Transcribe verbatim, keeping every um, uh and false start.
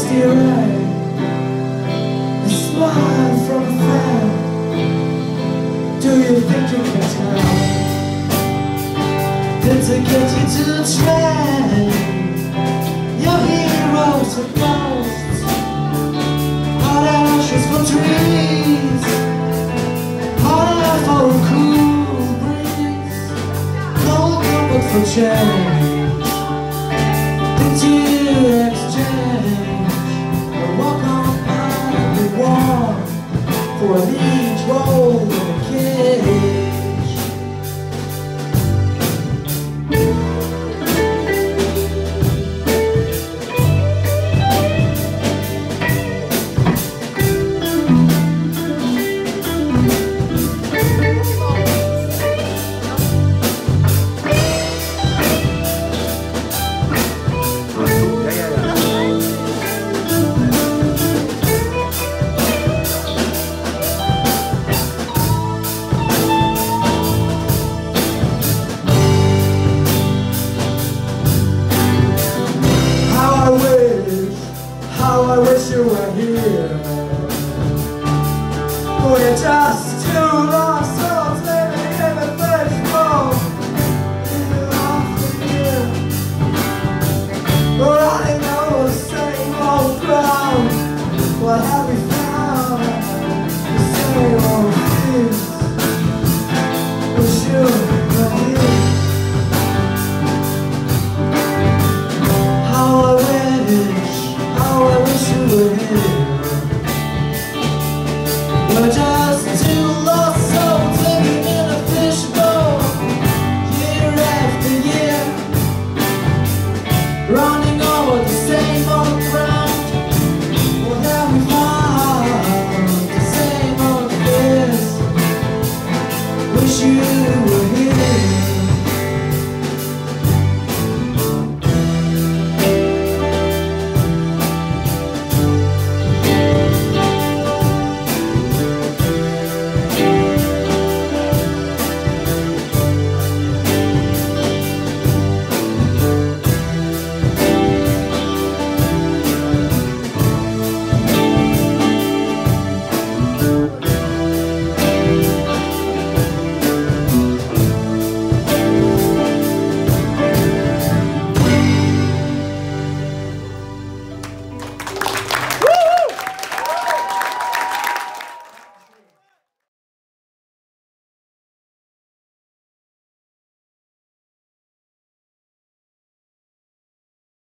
misty ray, a smile from afar. Do you think you can tell? Did to get you to the train? Your heroes are ghosts, hot ashes for trees, hot air for a cool breeze, cold comfort for change. Did you exchange a walk on by the wall for a lead role in a cage? How I wish you were here. We're just two lost souls living in the fishbowl, year after year, running over the same old ground. What have we found? The same old things. Wish you were here. How I wish, how I wish you were here. We're just two lost souls living in a fishbowl, year after year, running